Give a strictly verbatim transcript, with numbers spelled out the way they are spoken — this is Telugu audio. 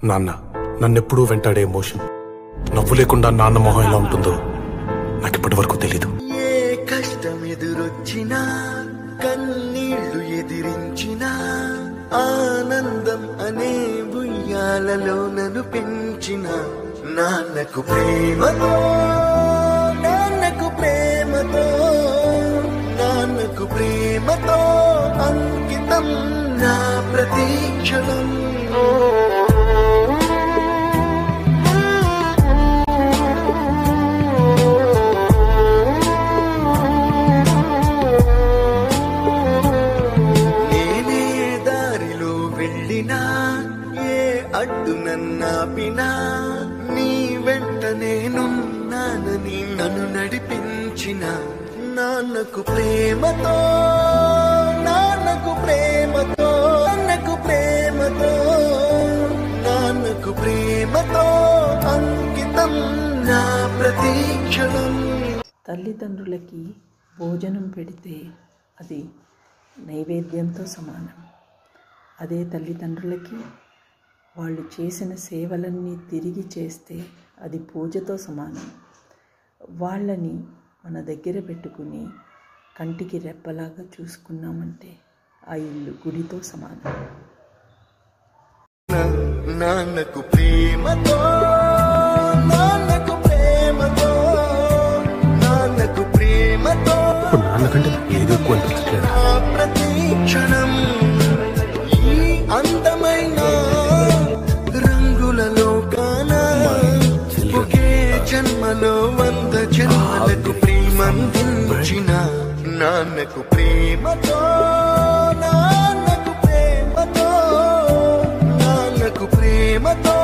నాన్న నన్నెప్పుడూ వెంటాడే ఎమోషన్. నవ్వు లేకుండా నాన్న మొహం ఎలా ఉంటుందో నాకు ఇప్పటి వరకు తెలీదు. ఏ కష్టం ఎదురొచ్చినా కన్నీళ్లు ఎదిరించినా ఆనందం అనే ఉయ్యాలలో నన్ను పెంచిన నాన్నకు ప్రేమతో నాన్నకు ప్రేమతో నాన్నకు ప్రేమతో అంకితం నా ప్రతీక్షణం. అడ్డు నన్నాపినా నీ వెంట నేనున్నానని నన్ను నడిపించిన నాన్నకు ప్రేమతో నాన్నకు ప్రేమతో నాన్నకు ప్రేమతో నాన్నకు ప్రేమతో అంకితం నా ప్రతీక్షణం. తల్లిదండ్రులకి భోజనం పెడితే అది నైవేద్యంతో సమానం. అదే తల్లిదండ్రులకి వాళ్ళు చేసిన సేవలన్నీ తిరిగి చేస్తే అది పూజతో సమానం. వాళ్ళని మన దగ్గర పెట్టుకుని కంటికి రెప్పలాగా చూసుకున్నామంటే ఆ ఇల్లు గుడితో సమానం. నాన్నకు ప్రేమతో నాన్నకు ప్రేమతో నాన్నకు ప్రేమతో నాన్నకంటే ఏదో ప్రతీక్షణం ఈ అందమైన రంగులలో కానా ఒకే జన్మలో వంద జన్మలకు ప్రేమందించిన నాన్నకు ప్రేమతో నాన్నకు ప్రేమతో నాన్నకు ప్రేమతో